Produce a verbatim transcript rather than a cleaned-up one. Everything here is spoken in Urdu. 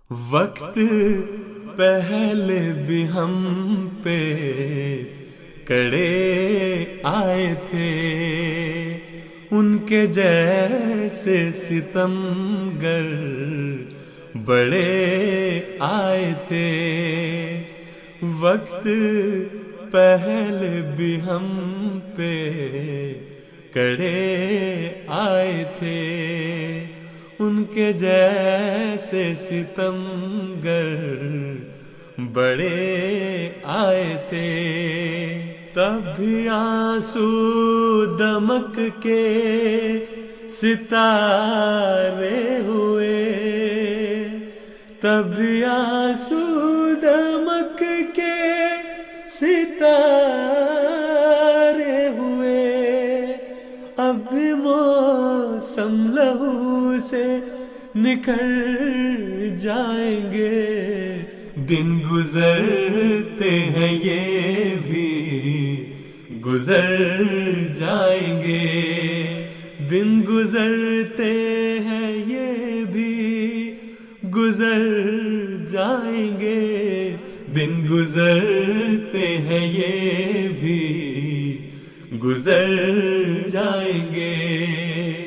وقت پہلے بھی ہم پہ کڑے آئے تھے، ان کے جیسے ستمگر بڑے آئے تھے۔ وقت پہلے بھی ہم پہ کڑے آئے تھے، ان کے جیسے ستمگر بڑے آئے تھے۔ تب بھی آنسو دمک کے ستارے ہوئے، تب بھی آنسو دمک کے ستارے ہوئے۔ اب بھی موسم لہو سے نکل جائیں گے، دن گزرتے ہیں یہ بھی گزر جائیں گے، دن گزرتے ہیں یہ بھی گزر جائیں گے، دن گزرتے ہیں یہ بھی گزر جائیں گے۔